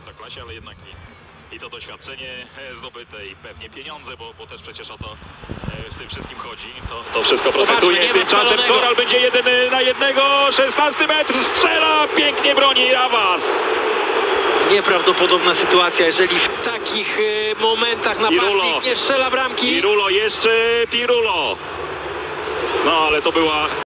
Ekstraklasie, ale jednak i to doświadczenie zdobyte i pewnie pieniądze, bo też przecież o to w tym wszystkim chodzi. To wszystko procentuje. Tymczasem Koral będzie 1 na 1, 16 metr, strzela, pięknie broni Awas. Nieprawdopodobna sytuacja, jeżeli w takich momentach napastnik nie strzela bramki. Pirulo, jeszcze Pirulo. No ale to była